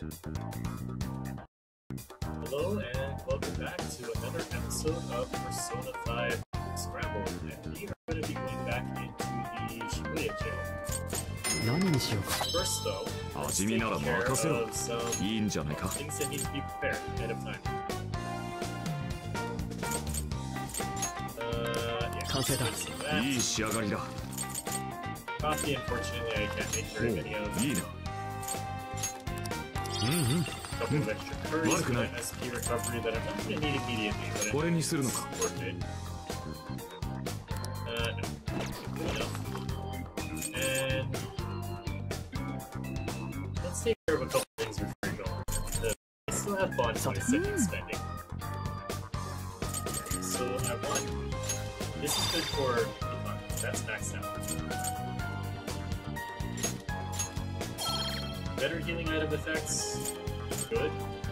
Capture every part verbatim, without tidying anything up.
Hello and welcome back to another episode of Persona five Scramble, and we are going to be going back into the Shibuya jail. First though, let's take care of some things that need to be prepared ahead of time. Uh, yeah, let's get some of that. Coffee, unfortunately, I can't make very many of. A couple of extra curries for that S P recovery that I'm not going to need immediately, but it's worth it. Uh, no. Good enough. And let's take care of a couple things before we go. Uh, I still have bond twenty-second spending. So I want... This is good for... That's maxed out. Better healing item effects. Good.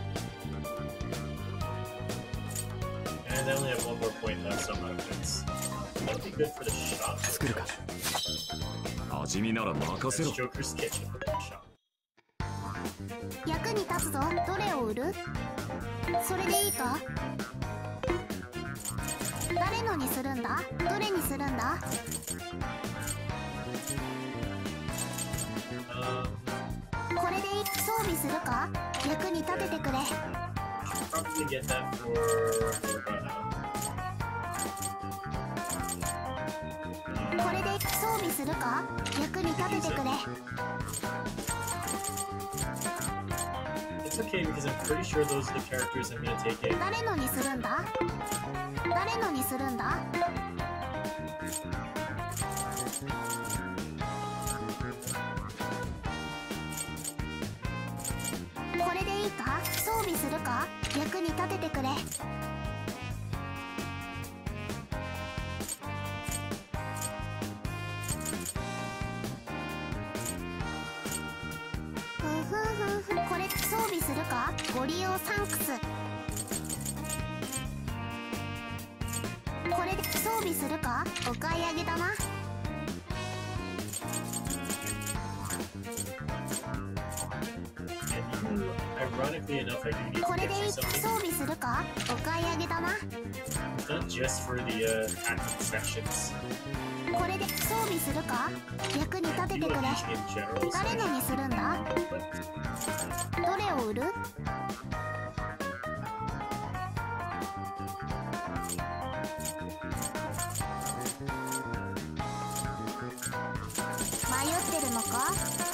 And I only have one more point left, so I'm out of things. That'll be good for the shop. That's Joker's Kitchen for the shop. 役に立つぞ。どれを売る？それでいいか？誰のにするんだ？どれにするんだ？ これで装備するか？役に立ててくれ。 Probably get that for uh, これで装備するか？役に立ててくれ。 It's okay because I'm pretty sure those are the characters I'm gonna take in. 誰のにするんだ？誰のにするんだ？ これでいいか？装備するか？役に立ててくれ。ふんふんふんふん。これ装備するか？ご利用サンクス。これで装備するか？お買い上げだな。 Ironically enough, I do need to これ get で you 装 something. 備するか？お買い上げだな。 Not just for the uh, active sections. これで装備するか？役に立ててくれ。 In general, 誰のにするんだ？どれを売る？迷ってるのか？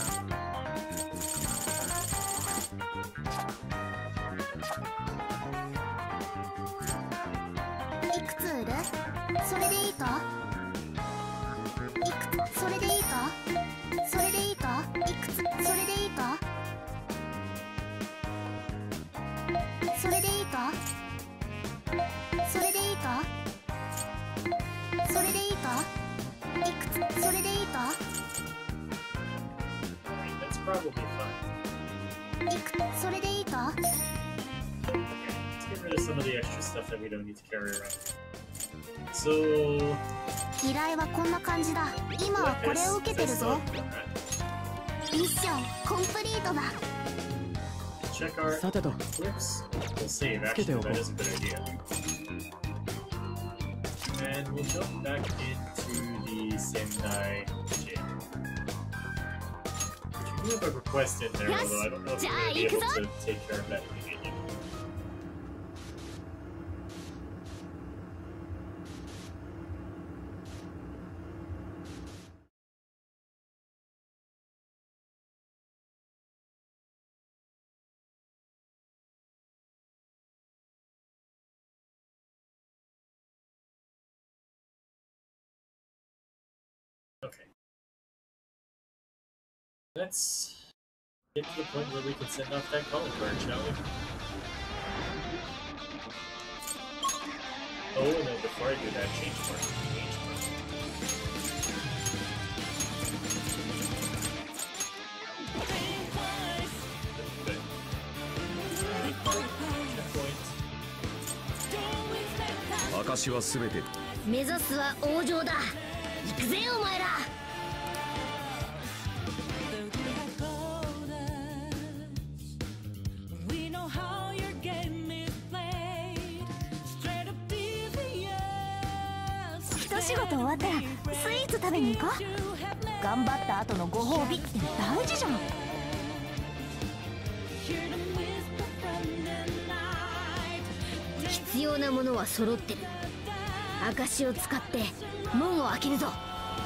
いくつ売る？それでいいか？いくつ？それでいいか？それでいいか？いくつ？それでいいか？それでいいか？それでいいか？それでいいか？いくつ？それでいいか？ that's probably fine. いくつ？それでいいか？ Okay, let's get rid of some of the extra stuff that we don't need to carry around. So, 依頼はこんな感じだ。今はこれを受けてるぞ。ミッションコンプリートだ。 check our clips. We'll save. Actually, that is a good idea. And we'll jump back into the Sendai jail. We do have a request in there, although I don't know if we're going to be able to take care of that immediately. Okay. Let's get to the point where we can send off that calling card, shall we? Oh, no, before I do that, change part. Change part. Good. Checkpoint. 証はすべて。 目指すは王城だ。行くぜお前ら。 仕事終わったらスイーツ食べに行こう。頑張った後のご褒美って大事じゃん。 必要なものは揃ってる。証を使って門を開けるぞ。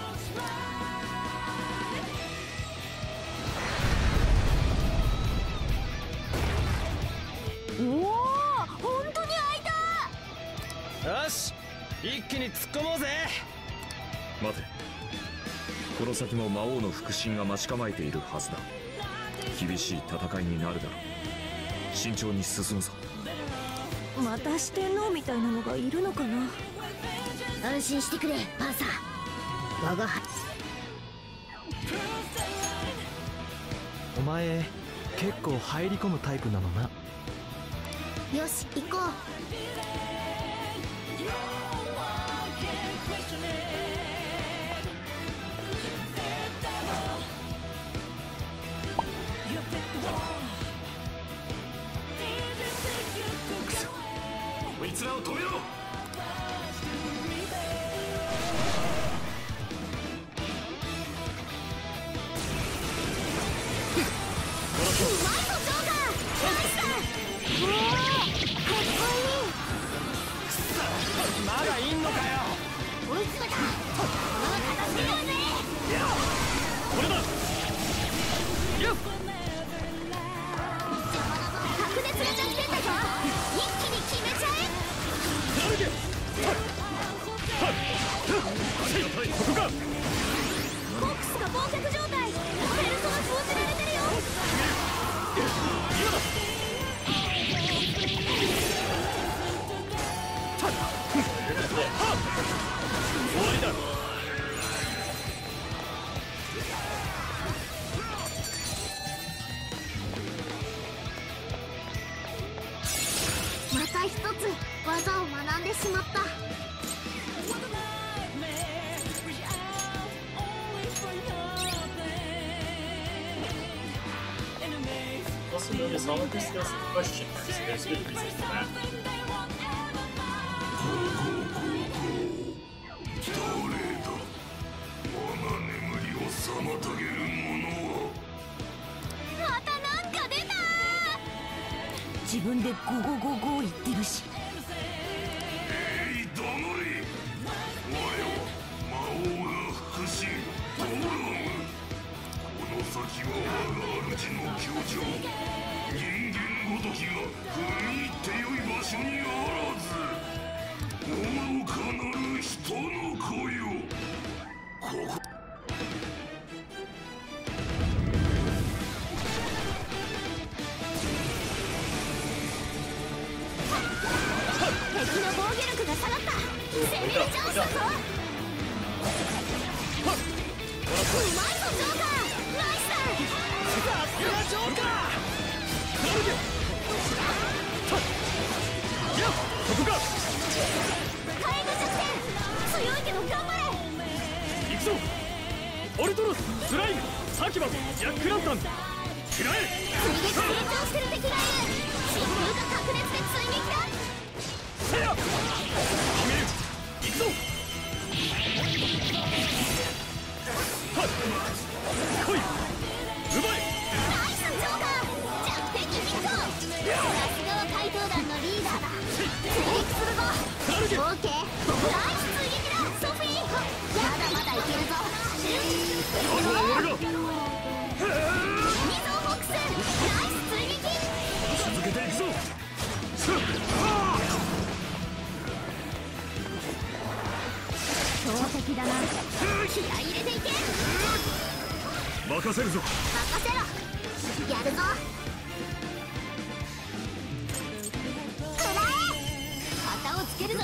おお、本当に開いた。 よし、一気に突っ込もうぜ。 待て、この先も魔王の腹心が待ち構えているはずだ。厳しい戦いになるだろう。慎重に進むぞ。 また四天王みたいなのがいるのかな。 安心してくれパンサー。我が輩。 お前結構入り込むタイプなのな。 よし行こう。 こいつらを止めろ。 まだいんのかよ。 追い詰めた。このまま片付けようぜ。 これだ。よっ、 白熱が着てんだぞ。一気に決めちゃえ。 ここか。 コックスが忘却状態。ペルソナ封じられてるよ。 終わりだ。 また一つ技を学んでしまった。 Also notice all of this does question marks, so there's good reason for that. またなんか出た。 自分でゴゴゴゴ言ってるし。 敵の防御力が下がった。攻めるチャンスだぞ。うまいぞジョーカー。ナイスだ。 さすがジョーカー。やっ、そこか。 火炎の弱点強いけど頑張れ。 行くぞ。オルトロス、スライム、サキバ、ジャックランタン、食らえ。 釣りで成長してる敵がいる。疾風が白熱で追撃だ。 せや。決める。行くぞ。はっ。来い。奪え。 ナイスジョーカー。弱点にヒット。さすがは怪盗団のリーダーだ。追撃するぞ。 なるけ。 オーケー。ナイス追撃だソフィー。まだまだいけるぞ。 あとは俺が。 ミゾーフォックス。ナイス追撃。 続けていくぞ。 強敵だな。気合い入れていけ。 任せるぞ。 任せろ。やるぞ。食らえ。旗をつけるぞ。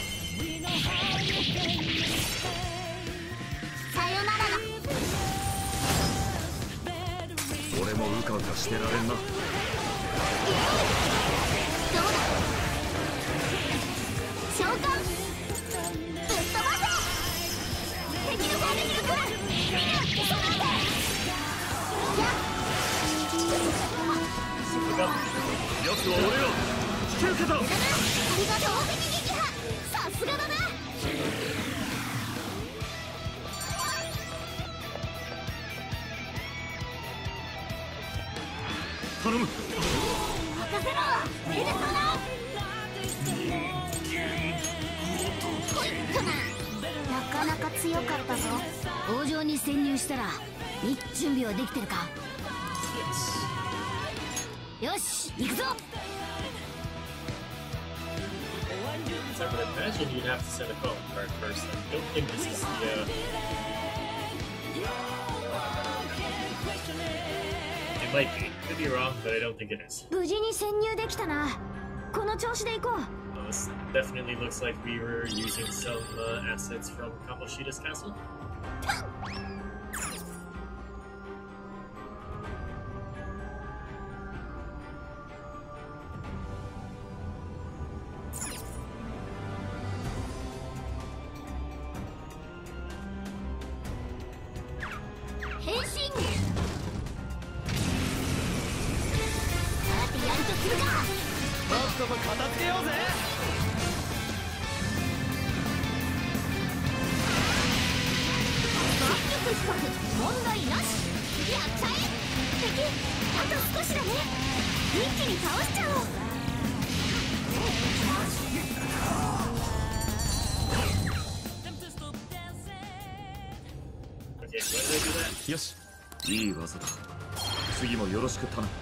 さよならだ。 俺もうかうかしてられんな。 どうだ。召喚。ぶっ飛ばせ。敵の攻撃が来る。みんな備えて。やっ。 やつは俺が引き受けた。 ありがとう撃破。さすがだな。 頼む。 任せろペルソナ。こいっとな。 なかなか強かったぞ。 王城に潜入したらミッ準備はできてるか。よし行くぞ。 So I would imagine you'd have to send a calling card first. I don't think this is the, uh... It might be. Could be wrong, but I don't think it is. 無事に潜入できたな。この調子で行こう。 Well, this definitely looks like we were using some uh, assets from Kamoshida's castle. Okay, why did I do that? よし、いい技だ。次もよろしく頼む。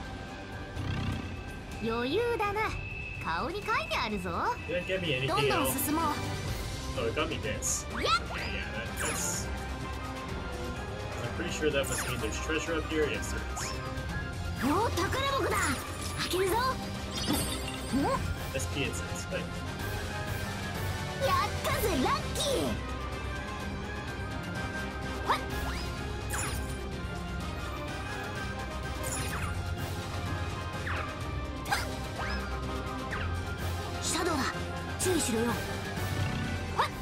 余裕だな。顔に書いてあるぞ。 Did it get me どん anything どん else? 進もう。 Oh, it got me this. Yeah, that, that's... I'm pretty sure that must mean there's treasure up here. Yes, there is. おお、宝箱だ。開けるぞ。 エスピー incense. Like, やったぜラッキー。はっ。シャドウだ。注意しろよ。はっ。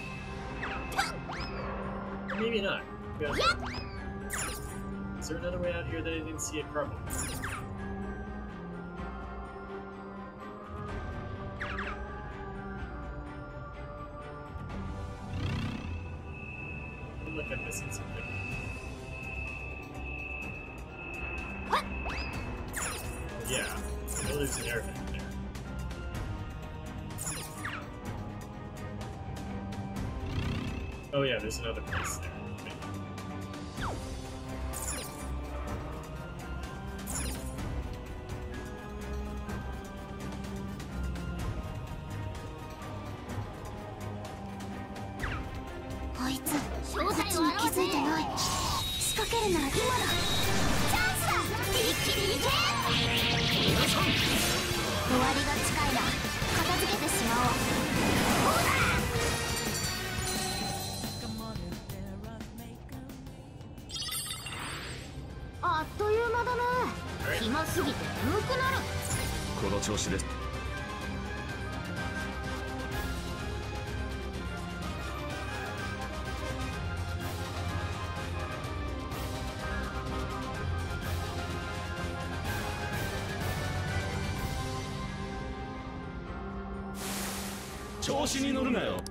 maybe not. Yeah. Is there another way out here that I didn't see at Carbon? I feel like I'm missing something. What? Yeah, I know there's an air vent there. Oh yeah, there's another place there. Okay. あいつ正こっち体をに気表せ。 づいてない。仕掛けるなら今だ。 チャンスだ。一気に行け。 終わりが近いな。片付けてしまおう。 そうだ。あっという間だな。暇すぎて眠くなる。 この調子です。 調子に乗るなよ。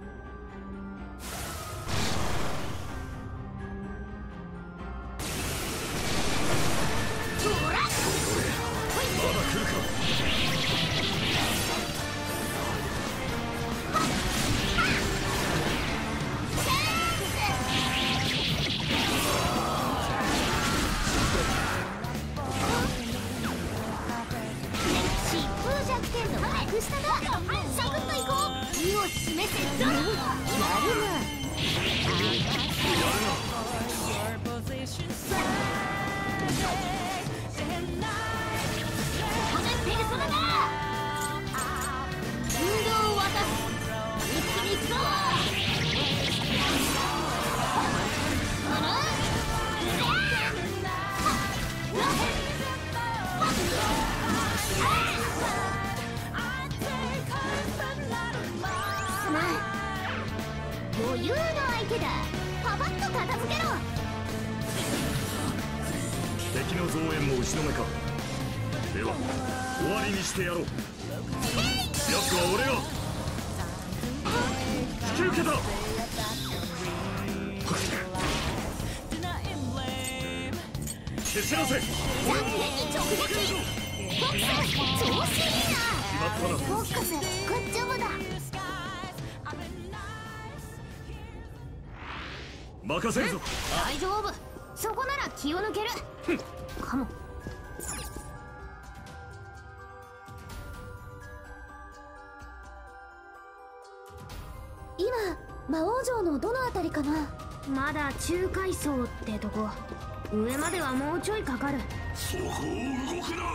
疾風弱点の格下だ。サクッといこう。意を示せ。やるな。このペルソナだ。運動を渡す。一気に行くぞ。あら。すまん。余裕の相手だ。パパッと片付けろ。 敵の増援も打ち止めか。では終わりにしてやろう。奴は俺が引き受けた。 蹴散らせ。 残念に直撃。フォックス調子いいな。フォックスグッジョブだ。 任せるぞ。 大丈夫、そこなら気を抜ける。かも。 今魔王城のどのあたりかな。 まだ中階層ってとこ。上まではもうちょいかかる。 そこを動くな。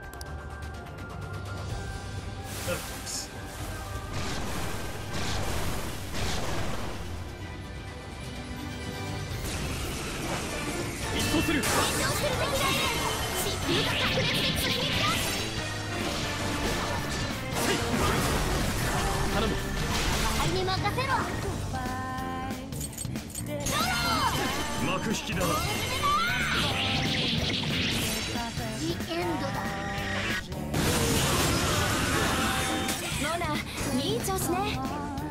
一掃する。 緊張する敵がいる。疾風が炸裂で追撃だ。 頼む。 互いに任せろ。 幕引きだな。 ジエンドだ。モナ、いい調子ね。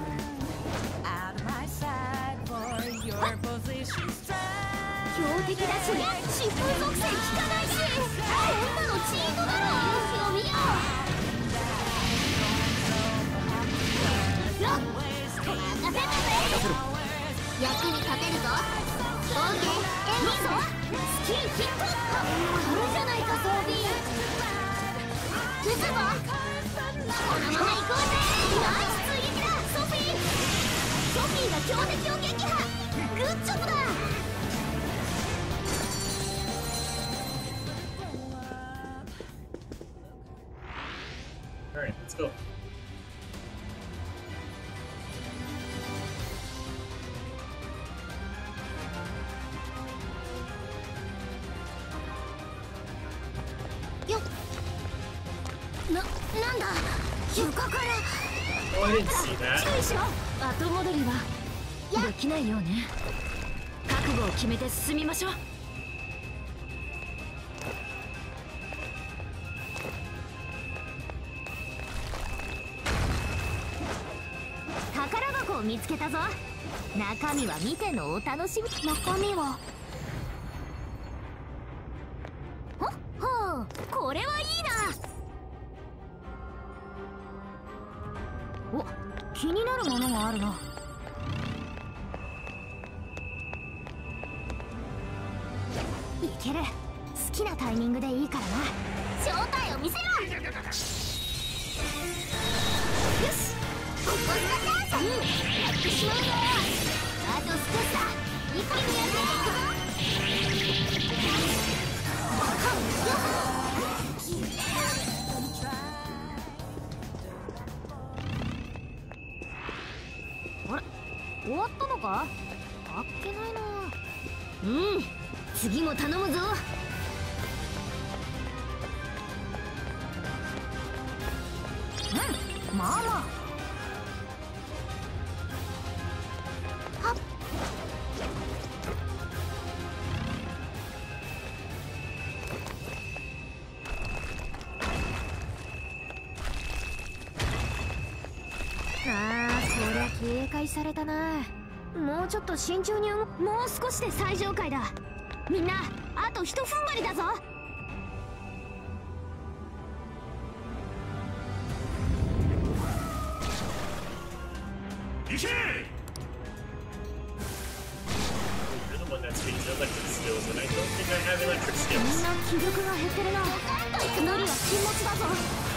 強敵だし、疾風属性効かないし、こんなのチートだろ。よみよ。よっ、任せたぜ。役に立てるぞ。オーケー、いいぞ。スキルヒット。これじゃないか、装備。撃つぞ。このまま行こうぜ。ナイス追撃だ、ソフィー。ソフィーが強敵を撃破。グッジョブだ。 Alright, let's go. Na, なんだ床から。 Oh, I didn't see that. 注意しろ。後戻りはできないようね。覚悟を決めて進みましょう。宝箱を見つけたぞ。中身は見てのお楽しみ。中身はほっほう、これはいいな。お、気になるものがあるな。いける。好きなタイミングでいいからな。正体を見せろ。よし、ここ使った。うん、やってしまうよ。あと少しだ。いかにやっていくぞ。あれ、終わったのか。あっけないな。うん、次も頼むぞ。うん、まあまあ。はっ、ああ、そりゃ警戒されたな。もうちょっと慎重に動く。もう少しで最上階だ。みんなあとひと踏ん張りだぞ。 行け。 You're the one that's getting the electric skills, and I don't think I have electric みん skills. な気力が減ってるな。無理は禁物だぞ。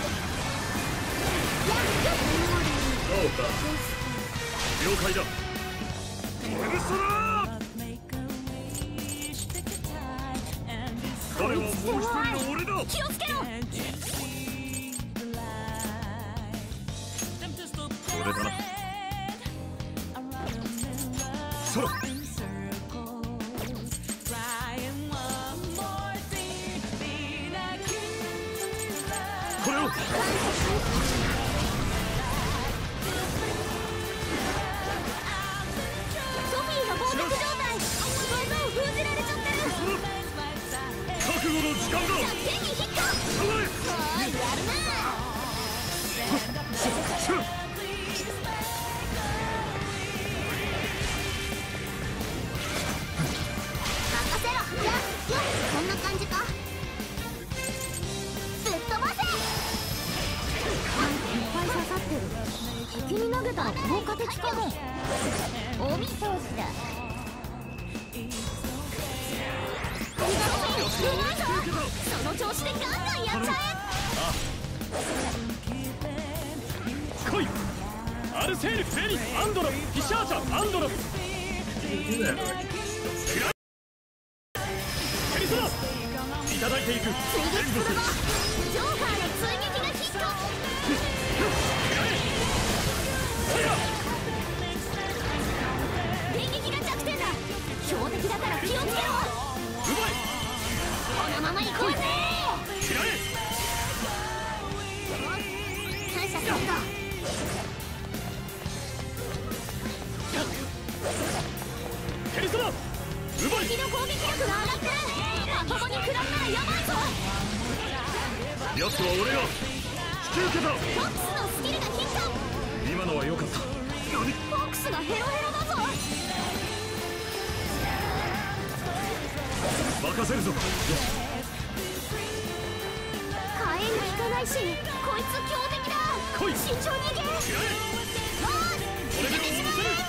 Oh, God. 了解だ。エルソラー。彼はもう一人の俺だ。 気をつけろ。 俺だな。そう。これを。覚悟の時間だ。 手にヒット。おい、やるな。任せろ。やっよっ、こんな感じ先に投げたら効果的かも。お見通しだ。うまいぞ。その調子でガンガンやっちゃえ。 来い。アルセールフェニアンドロフピシャーチャアンドロフペリソナいただいていく。追撃するぞ。ジョーカーの追撃がヒット。電撃が弱点だ。標的だから気をつけろ。うまい。このまま行こうぜ。感謝するぞ。ペリソナ奪い。敵の攻撃力が上がってる。まともに食らったらやばいぞ。 奴は俺が引き受けた。 フォックスのスキルがヒット。 今のは良かった。 フォックスがヘロヘロだぞ。 任せるぞ。 火炎が効かないし、こいつ強敵だ。 来い。 慎重に行け。 これでも戻せる。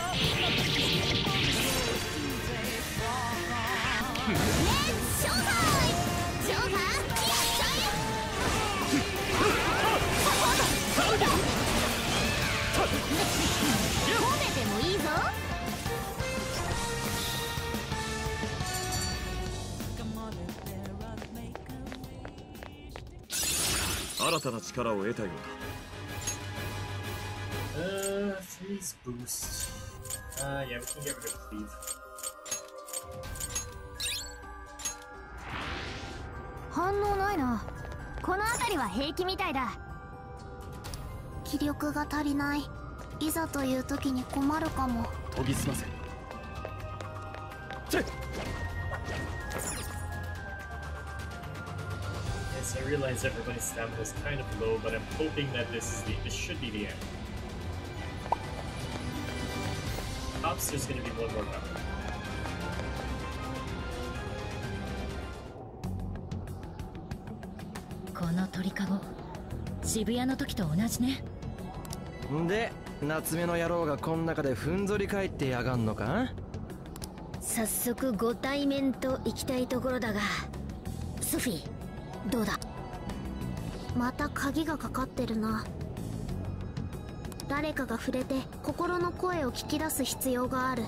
レッツショータイム。ジョーカーやっちゃえ。褒めてもいいぞ。 新たな力を得たようだ。 Uh, freeze boost. Uh, yeah, we can get rid of Cleave. 反応ないな。この辺りは平気みたいだ。 気力が足りない。いざという時に困るかも。 研ぎ澄ませ。チェッ。 Yes, I realize everybody's stamina is kind of low, but I'm hoping that this is the this should be the end. Perhaps there's gonna be one more battle. この鳥かご、渋谷の時と同じね。 で、夏目の野郎がこん中でふんぞり返ってやがんのか。 早速ご対面と行きたいところだが、ソフィーどうだ。 また鍵がかかってるな。誰かが触れて心の声を聞き出す必要がある。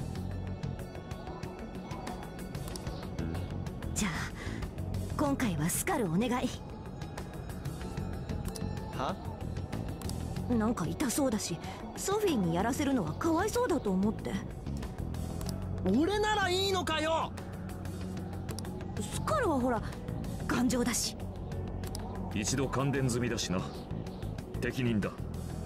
じゃあ今回はスカルお願い。 は？ なんか痛そうだし、ソフィーにやらせるのはかわいそうだと思って。 俺ならいいのかよ。 スカルはほら頑丈だし。 一度感電済みだしな。適任だ。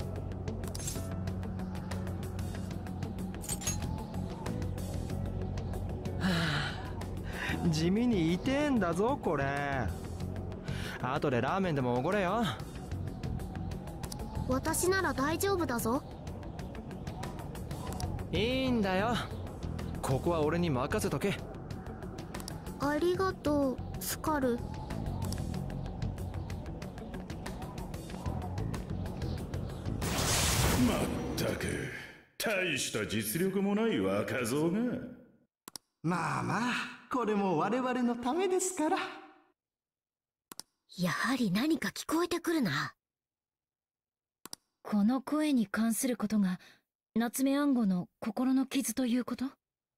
地味に痛えんだぞこれ。後でラーメンでもおごれよ。 私なら大丈夫だぞ。 いいんだよ、ここは俺に任せとけ。 ありがとうスカル。 まったく大した実力もない若造が。 まあまあ、これも我々のためですから。 やはり何か聞こえてくるな。この声に関することが夏目暗号の心の傷ということ？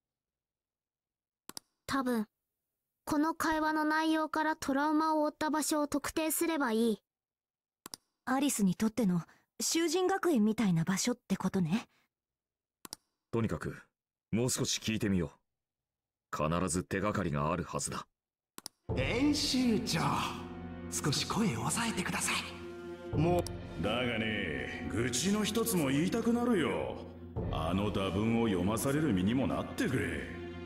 多分この会話の内容からトラウマを負った場所を特定すればいい。 アリスにとっての囚人学園みたいな場所ってことね。 とにかくもう少し聞いてみよう。必ず手がかりがあるはずだ。 編集長、少し声を抑えてください。もうだがね、愚痴の一つも言いたくなるよ。あの打文を読まされる身にもなってくれ。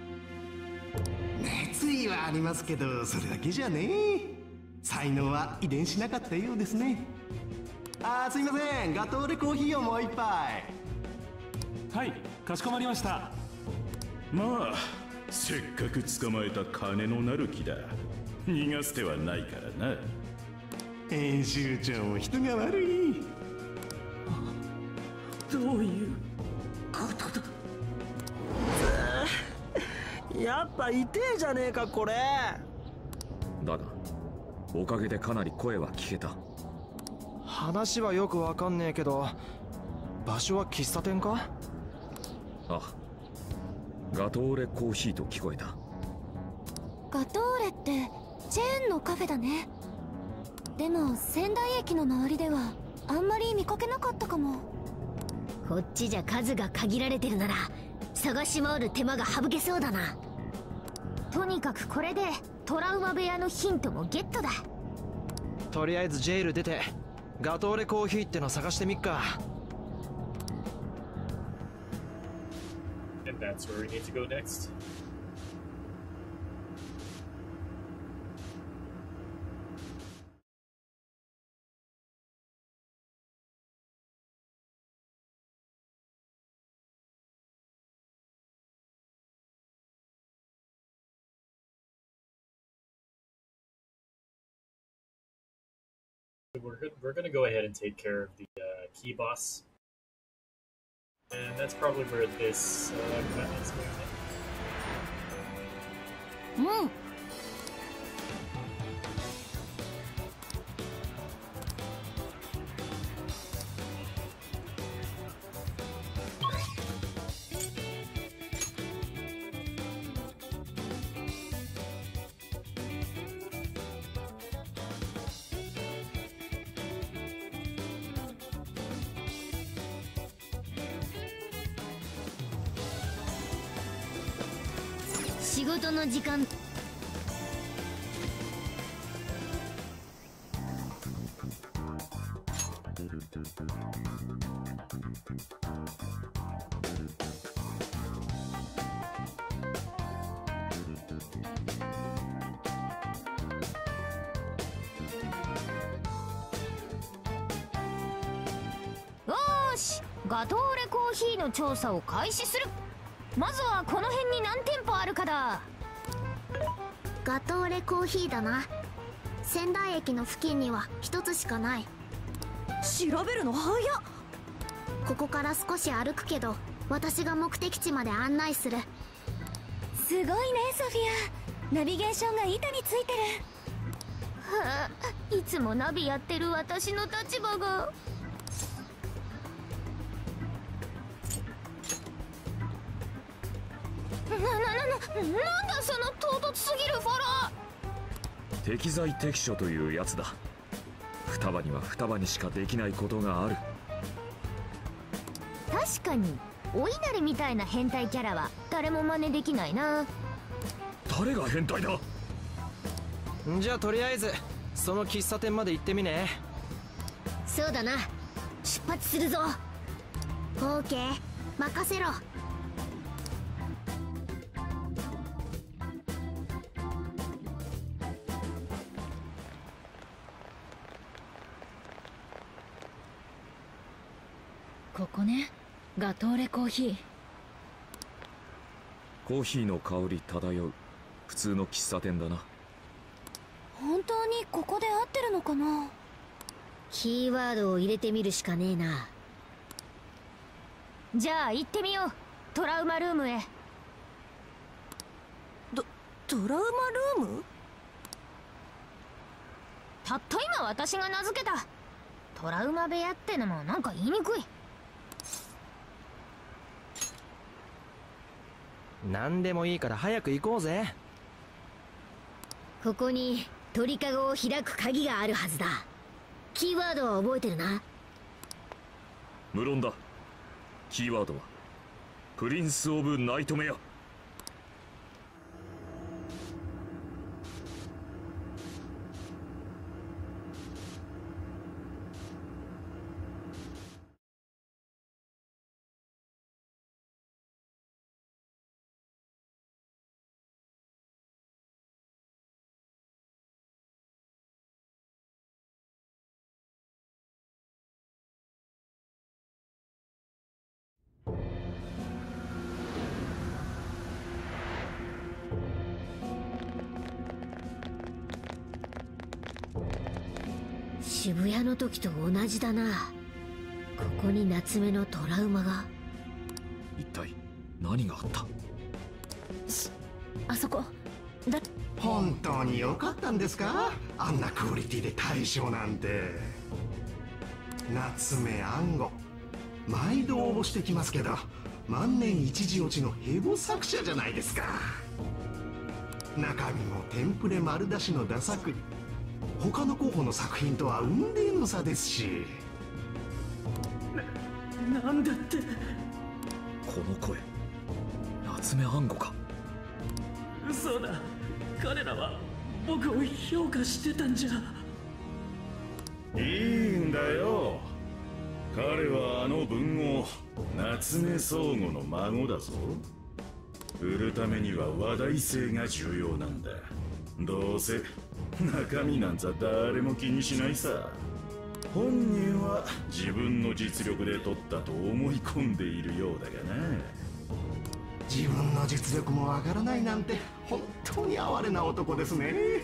熱意はありますけど、それだけじゃねえ。才能は遺伝しなかったようですね。あー、すいません、ガトーでコーヒーをもう一杯。 はい、かしこまりました。 まあせっかく捕まえた金のなる木だ。逃がす手はないからな。 編集長も人が悪い。 どういうことだ。 やっぱ痛えじゃねえかこれ。 だがおかげでかなり声は聞けた。 話はよくわかんねえけど、場所は喫茶店か？ あ、ガトーレコーヒーと聞こえた。 ガトーレってチェーンのカフェだね。でも仙台駅の周りではあんまり見かけなかったかも。 こっちじゃ数が限られてるなら探し回る手間が省けそうだな。とにかくこれでトラウマ部屋のヒントもゲットだ。 とりあえずジェイル出てガトーレコーヒーっての探してみっか。 And that's where we need to go next. We're, we're going to go ahead and take care of the uh, key boss. And that's probably where this uh, cut is going in. うん。 仕事の時間。 よーし、ガトーレコーヒーの調査を開始する。まずはこの辺に何店舗あるかだ。 ガトーレコーヒーだな。仙台駅の付近には一つしかない。 調べるの早っ。 ここから少し歩くけど私が目的地まで案内する。 すごいねソフィア、ナビゲーションが板についてる。はあ、いつもナビやってる私の立場が。な、な、な、な、なんだその唐突すぎるフォロー。 適材適所というやつだ。双葉には双葉にしかできないことがある。 確かにお稲荷みたいな変態キャラは誰も真似できないな。 誰が変態だ。 じゃあとりあえずその喫茶店まで行ってみね。 そうだな、出発するぞ。オーケー、任せろ。 ここね、ガトーレコーヒー。 コーヒーの香り漂う普通の喫茶店だな。 本当にここで合ってるのかな。 キーワードを入れてみるしかねえな。 じゃあ行ってみよう、トラウマルームへ。 トラウマルーム？ たった今私が名付けた。トラウマ部屋ってのもなんか言いにくい。 何でもいいから早く行こうぜ。 ここに鳥かごを開く鍵があるはずだ。キーワードは覚えてるな。 無論だ。キーワードはプリンス・オブ・ナイトメア。 渋谷の時と同じだな。 こに夏目のトラウマが。 一体何があった？ あそこだ。 本当に良かったんですか？あんなクオリティで大賞なんて。夏目暗号、毎度応募してきますけど、万年一時落ちのヘボ作者じゃないですか。中身もテンプレ丸出しのダ作り、他の候補の作品とは雲泥の差ですし。 な、なんだって。 この声、夏目暗号か。 嘘だ、彼らは僕を評価してたんじゃ。 いいんだよ、彼はあの文豪夏目宗吾の孫だぞ。売るためには話題性が重要なんだ。どうせ中身なんざ誰も気にしないさ。本人は自分の実力で取ったと思い込んでいるようだがな。 自分の実力もわからないなんて本当に哀れな男ですね。 違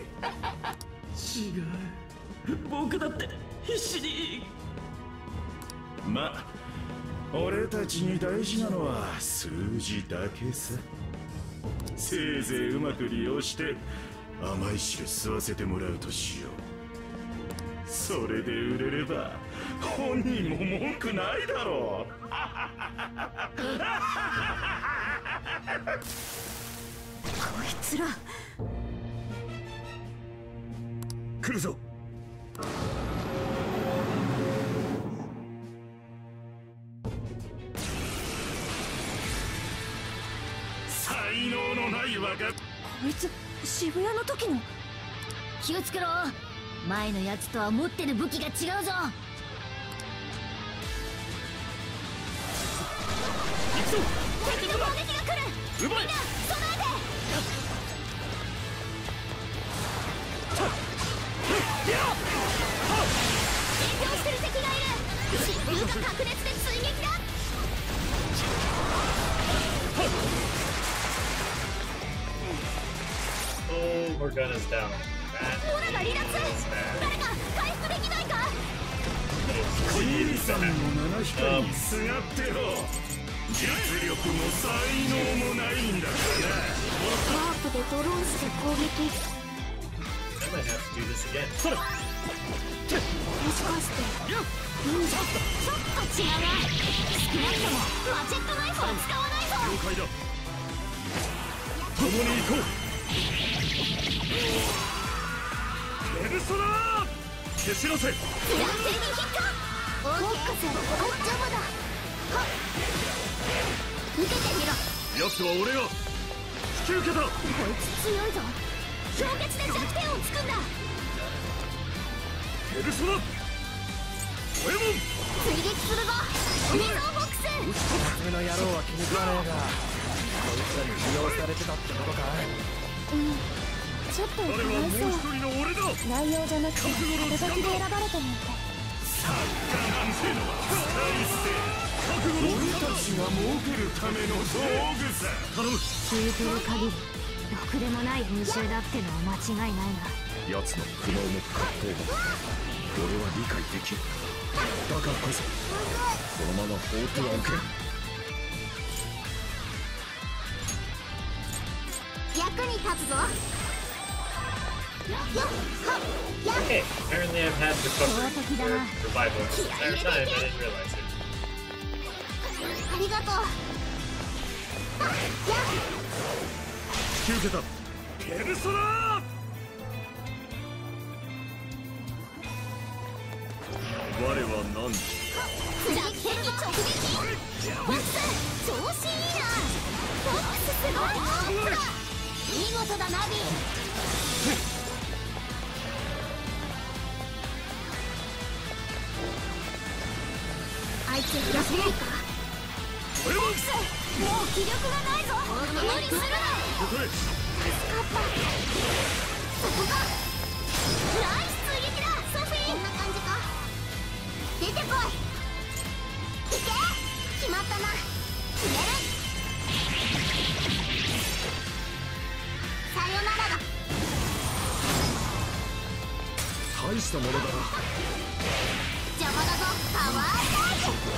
う、僕だって必死に。 ま、俺たちに大事なのは数字だけさ。せいぜいうまく利用して甘い汁吸わせてもらうとしよう。それで売れれば本人も文句ないだろう。 こいつら来るぞ。 才能のない若。 こいつ渋谷の時の。 気をつけろ、前のやつとは持ってる武器が違うぞ。 行くぞ。 敵の攻撃が来る。みんな備えて。炎上してる敵がいる。疾風が白熱で追撃だ。 Oh, Morgana's down. モラが離脱。誰か回復できないか。 じいさんの七光にすがってろ。実力も才能もないんだからな。 ワープでドローンして攻撃。 I might have to do this again. それ。 もしかして忍者。ちょっと違うな。少なくともマチェットナイフは使わないぞ。 了解だ。共に行こう。ペルソナー消しなせ。 暫定に引っか。オーケー。お邪魔だ。はっ。受けてみろ。 奴は俺が引き受けた。 こいつ強いぞ。氷結で弱点をつくんだ。 ペルソナドエモン追撃するぞ。ミゾーフォックス。 夏目の野郎は気に食わねえが、こいつらに利用されてたってことか。 うん、ちょっとかわ彼はもういそう。 一人の俺だ。 内容じゃなくて肩書きで選ばれたなんて。 作家なんてのは使い捨て。俺たちが儲けるための道具さ。 頼む。 聞いてる限りろくでもない編集だってのは間違いないな。 奴の苦悩も葛藤も俺は理解できる。だからこそこのまま放ってはおけん。 役に立つぞ。 Okay, apparently I've had recovery or revival the entire time. I didn't realize it. ありがとう。あ、やっ。 引き受けた。ペルソナ我は何だ。 弱点に直撃。フォックス調子いいな。フォックスすごい。ほら見事だナビ。あいつ休めないか。フォックスもう気力がないぞ。無理するな。 ここへ。 助かった。そこか。ナイス追撃だソフィー。こんな感じか。出てこい。いけ。決まったな。決める。さよならだ。 大したものだな。 邪魔だぞパワーアタック。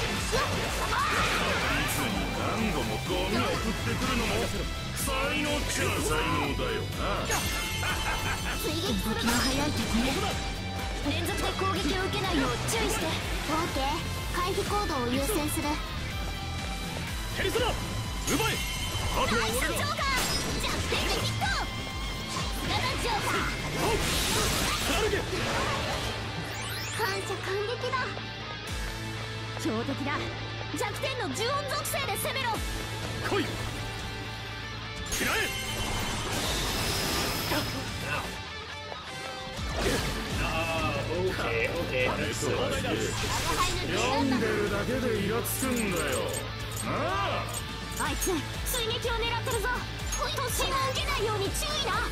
追撃するの早い敵ね。連続で攻撃を受けないよう注意して。オーケー、回避行動を優先する。 ペリソナ奪え。あとはナイスジョーカー、弱点でヒット。ガナジョーカー、 サルゲ感謝感激だ。強敵だ。弱点の呪音属性で攻めろ。 来い。食らえ。 Okay, okay, that's so 読んでるだけでイラつくんだよなあ。 あいつ追撃を狙ってるぞ。突進を受けないように注意だ。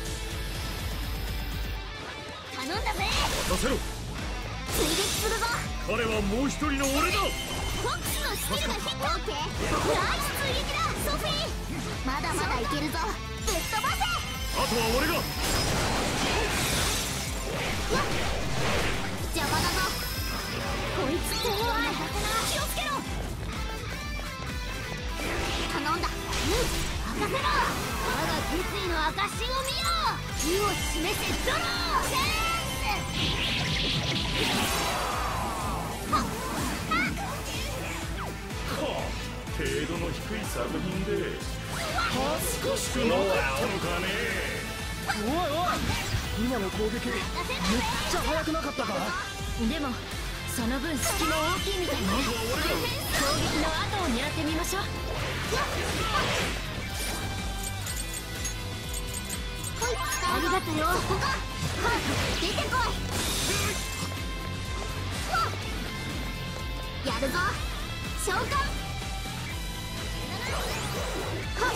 頼んだぜ。 任せろ。 追撃するぞ。 彼はもう一人の俺だ。 フォックスのスキルがヒット。オーケー、ナイス追撃だソフィー。まだまだいけるぞ。ぶっ飛ばせ。 あとは俺が。 邪魔だぞ。こいつ怖い。気をつけろ。頼んだ。うん、任せろ。我が決意の証を見よ。意を示せドローチェンス。はっ程度の低い作品で恥ずかしくなかったのかね。 おいおい、今の攻撃めっちゃ速くなかったか。 でもその分隙も大きいみたいね。攻撃の後を狙ってみましょう。 ありがとよ。ここか。出てこい。やるぞ召喚。はっ、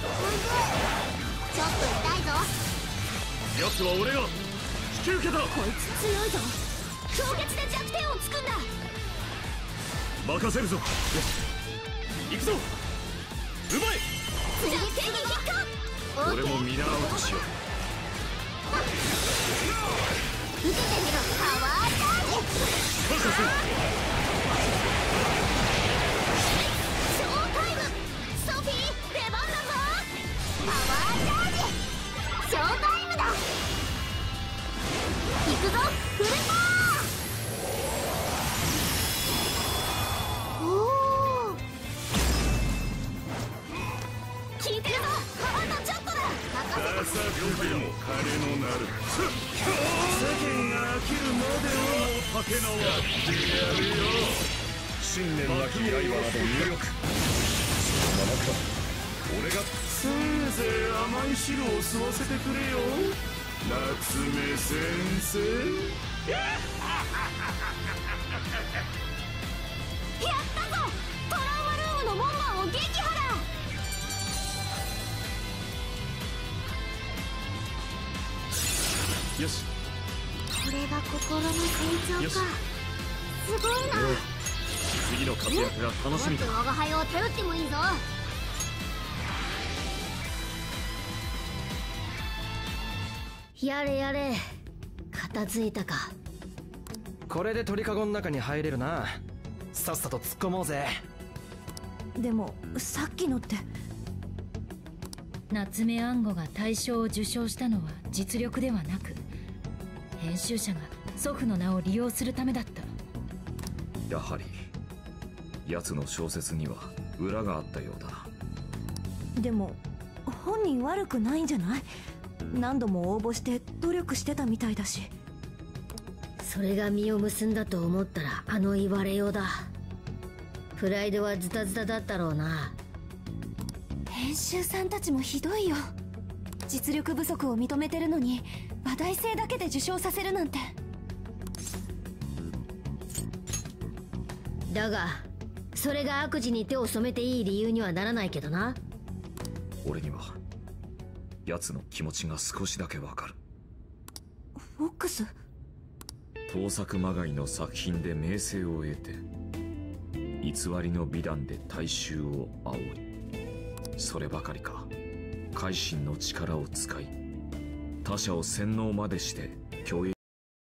ちょっと痛いぞ。 奴は俺が引き受けた。 こいつ強いぞ。氷結で弱点をつくんだ。 任せるぞ。よし行くぞ。奪え。 追撃にヒット。 俺も見習おうとしよう。 受けてみろパワーチャージ。 感謝する。 ショータイム。ソフィー出番だぞ。パワーチャージ。ショータイムだ。行くぞフルパワー。おお効いてるぞ。あとちょっとだ。 ダサくでも金のなる世間が飽きるまでは竹縄やるよ。 信念なき刃など無力。そのままか。俺がせいぜい甘い汁を吸わせてくれよ夏目先生。 やったぞ。トラウマルームの門番を撃破だ。 よし。 これが心の成長よしか。すごいな。 次の活躍が楽しみだ。 もっと我が輩を頼ってもいいぞ。やれやれ、片付いたか。 これで鳥かごの中に入れるな。さっさと突っ込もうぜ。 でもさっきのって。 夏目暗吾が大賞を受賞したのは実力ではなく、編集者が祖父の名を利用するためだった。 やはり奴の小説には裏があったようだな。 でも本人悪くないんじゃない？何度も応募して努力してたみたいだし。 それが実を結んだと思ったらあの言われようだ。プライドはズタズタだったろうな。 編集さんたちもひどいよ。実力不足を認めてるのに話題性だけで受賞させるなんて。 だがそれが悪事に手を染めていい理由にはならないけどな。 俺には奴の気持ちが少しだけわかる。 フォックス？ 盗作まがいの作品で名声を得て、偽りの美談で大衆を煽り、そればかりか改心の力を使い他者を洗脳までして教育。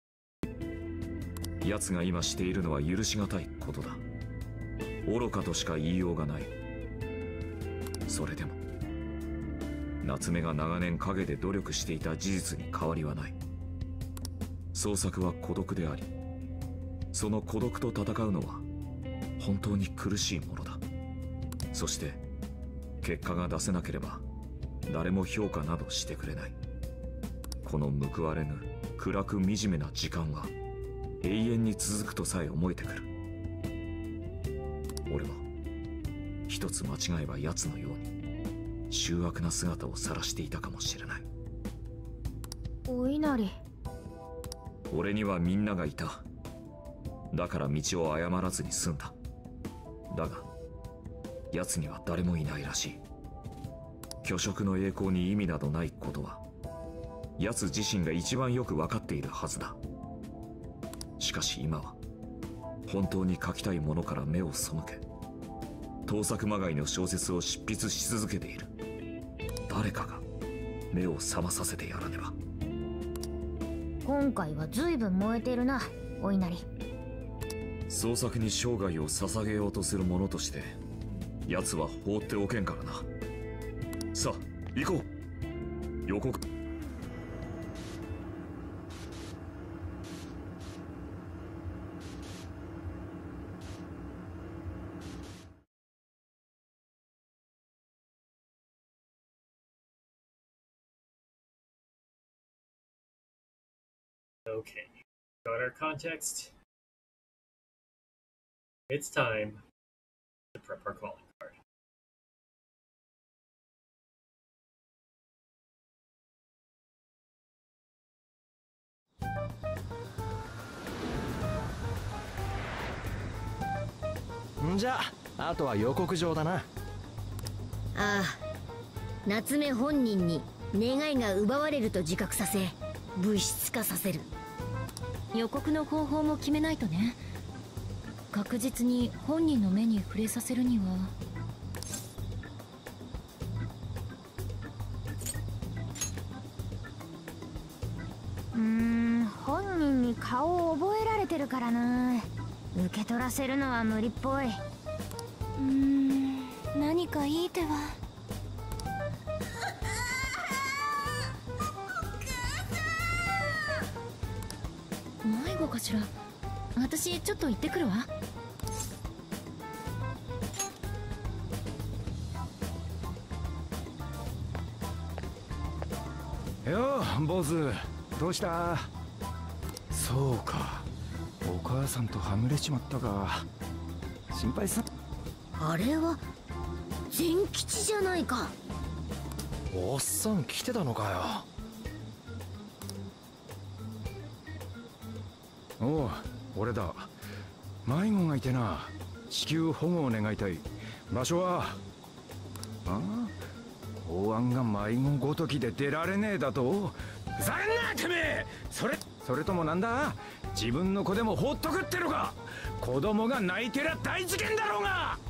奴が今しているのは許しがたいことだ。愚かとしか言いようがない。それでも夏目が長年陰で努力していた事実に変わりはない。創作は孤独であり、その孤独と戦うのは本当に苦しいものだ。そして結果が出せなければ誰も評価などしてくれない。この報われぬ暗く惨めな時間は永遠に続くとさえ思えてくる。俺は一つ間違えば奴のように醜悪な姿を晒していたかもしれない。 お稲荷、 俺にはみんながいた。だから道を誤らずに済んだ。だが奴には誰もいないらしい。虚飾の栄光に意味などないことは奴自身が一番よく分かっているはずだ。しかし今は本当に書きたいものから目を背け、盗作まがいの小説を執筆し続けている。誰かが目を覚まさせてやらねば。 今回は随分燃えてるな、お稲荷。 創作に生涯を捧げようとする者として奴は放っておけんからな。さあ行こう。予告。 Okay, got our context. It's time to prep our calling card. んじゃあとは予告状だな。 ああ、夏目本人に願いが奪われると自覚させ物質化させる。 予告の方法も決めないとね。確実に本人の目に触れさせるには。 うーん、本人に顔を覚えられてるからな。受け取らせるのは無理っぽい。 うーん、何かいい手は。 迷子かしら。私ちょっと行ってくるわ。 よう坊主、どうした？そうか、お母さんとはぐれちまったか。心配さ。 あれは善吉じゃないか。 おっさん来てたのかよ。おう、俺だ。迷子がいてな、至急保護を願いたい。場所は？ああ、公安が迷子ごときで出られねえだと？ふざけんなてめえ！それそれともなんだ、自分の子でも放っとくってのか？子供が泣いてりゃ大事件だろうが！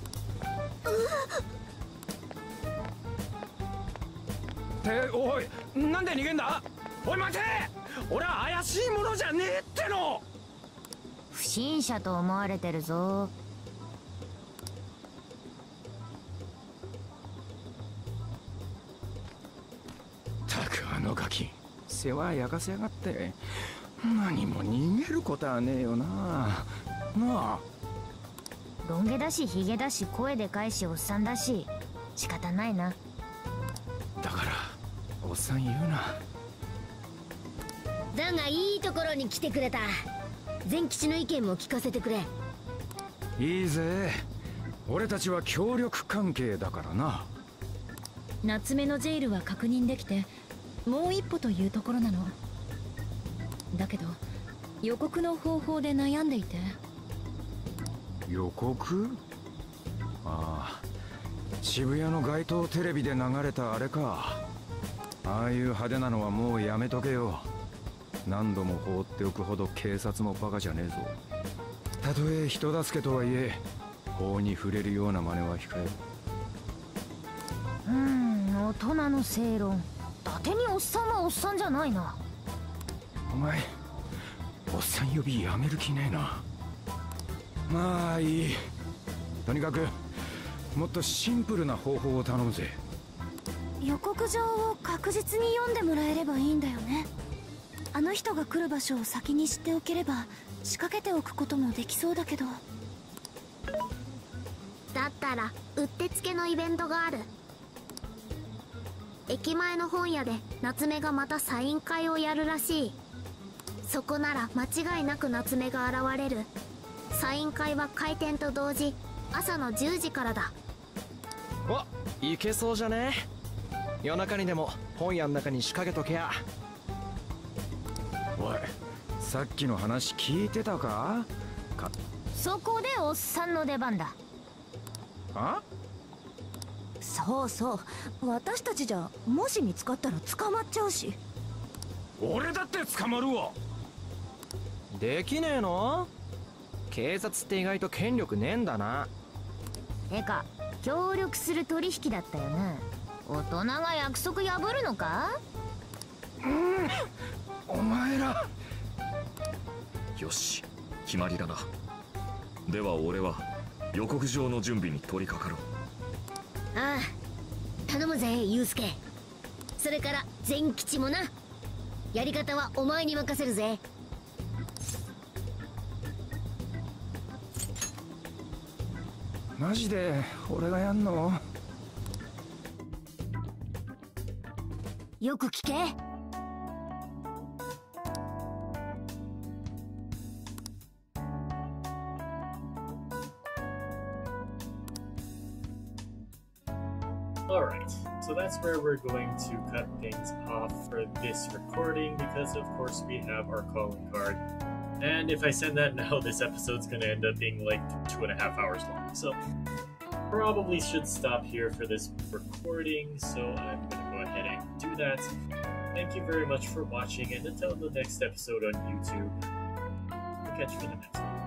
っておい、なんで逃げんだ？おい待て！俺は怪しいものじゃねえっての！ 不審者と思われてるぞ。 たくあのガキ、世話焼かせやがって。何も逃げることはねえよな。なあ、 ロン毛だしヒゲだし声でかいしおっさんだし仕方ないな。 だからおっさん言うな。 だがいいところに来てくれた。善吉の意見も聞かせてくれ。 いいぜ、俺たちは協力関係だからな。 夏目のジェイルは確認できてもう一歩というところなの。だけど予告の方法で悩んでいて。 予告？ああ、渋谷の街頭テレビで流れたあれか。ああいう派手なのはもうやめとけよ。何度も放っておくほど警察もバカじゃねえぞ。たとえ人助けとはいえ法に触れるような真似は控えろ。 うーん、大人の正論。伊達におっさんはおっさんじゃないな。 お前おっさん呼びやめる気ねえな。まあいい。とにかくもっとシンプルな方法を頼むぜ。 予告状を確実に読んでもらえればいいんだよね。あの人が来る場所を先に知っておければ仕掛けておくこともできそうだけど。 だったらうってつけのイベントがある。駅前の本屋で夏目がまたサイン会をやるらしい。そこなら間違いなく夏目が現れる。サイン会は開店と同時朝のじゅうじからだ。 お、いけそうじゃね。夜中にでも本屋の中に仕掛けとけや。 おい、さっきの話聞いてたか？かそこでおっさんの出番だ。 あ？ そうそう、私たちじゃもし見つかったら捕まっちゃうし。 俺だって捕まるわ。 できねえの？警察って意外と権力ねえんだな。 てか協力する取引だったよな。大人が約束破るのか？ うん、お前ら。 よし、決まりだな。では俺は予告状の準備に取り掛かろう。 ああ、頼むぜユウスケ。それから善吉もな。やり方はお前に任せるぜ。 マジで俺がやんの？ よく聞け。 Alright, so that's where we're going to cut things off for this recording because of course we have our calling card. And if I send that now, this episode's gonna end up being like two and a half hours long. So probably should stop here for this recording, so I'm gonna go ahead and do that. Thank you very much for watching, and until the next episode on YouTube, I'll catch you in the next one.